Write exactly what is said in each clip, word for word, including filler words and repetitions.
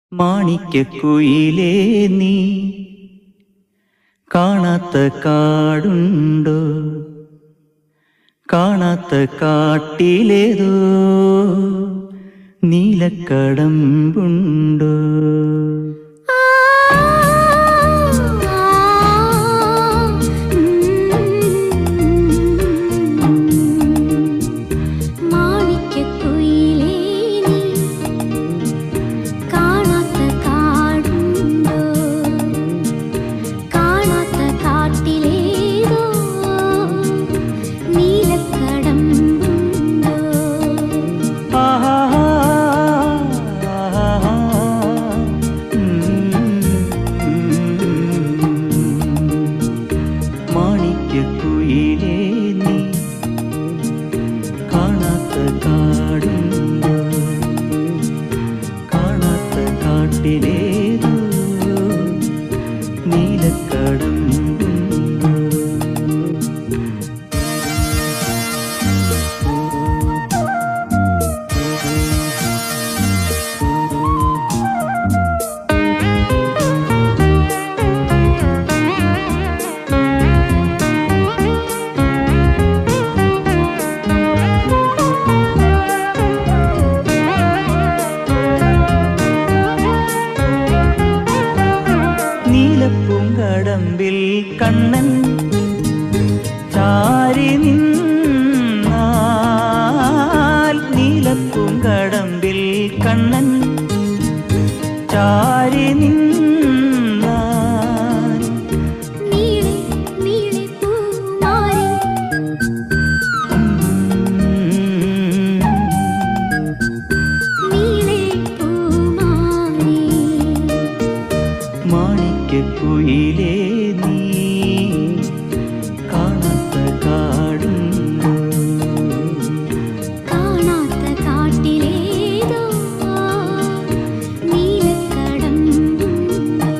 മാണിക്യക്കുയിലേ നീ കാണാത്ത കാടുണ്ടോ? കാണാത്ത കാട്ടിലേതോ നീലക്കടമ്പുണ്ടോ? മാണിക്യക്കുയിലേ നീ കാണാത്ത കാടുണ്ടോ? കാണാത്ത കാട്ടിലേതോ നീലക്കടമ്പുണ്ടോ? നീലപ്പൂങ്കടമ്പിൽ കണ്ണൻ ചാരി നിന്നാൽ, നീലപ്പൂങ്കടമ്പിൽ കണ്ണൻ ചാരി നിന്നാൽ നീളെ നീളെ പൂമാരി നീളെ പൂമാരി മാണിക്യക്കുയിലേ നീ കാണാത്ത കാടുണ്ടോ? കാണാത്ത കാട്ടിലേതോ നീലക്കടമ്പുണ്ടോ?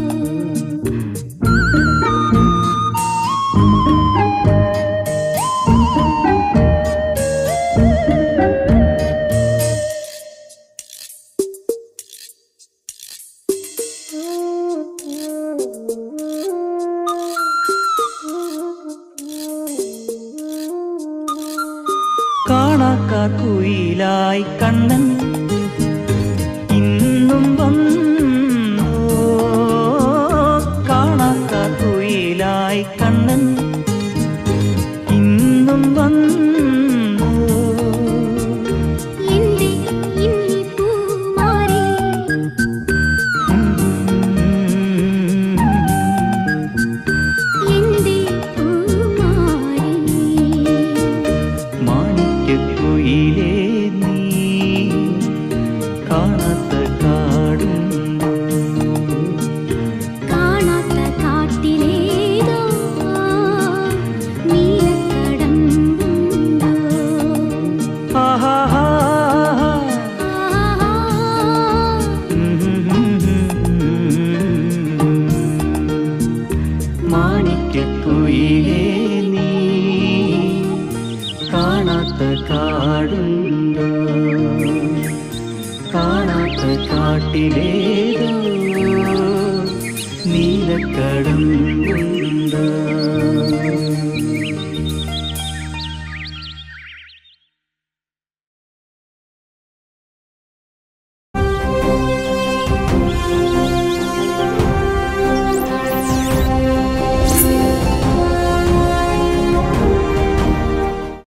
കാണാക്കാക്കുയിലായി കണ്ണൻ ഇന്നും വന്നോ? കാണാക്കാക്കുയിലായി കണ്ണൻ ഇന്നും വന്നോ? എന്റെ ഇന്നീ പൂമാരി എന്റെ പൂമാരി മാണിക്യക്കുയിലേ നീ കാണാത്ത കാടുണ്ടോ? കാണാത്ത കാട്ടിലേതോ നീലക്കടമ്പുണ്ടോ? ആഹാഹാ. മാണിക്യക്കുയിലേ നീ കാണാത്ത കാടുണ്ടോ? കാണാത്ത കാട്ടിലേതോ നീലക്കടമ്പുണ്ടോ?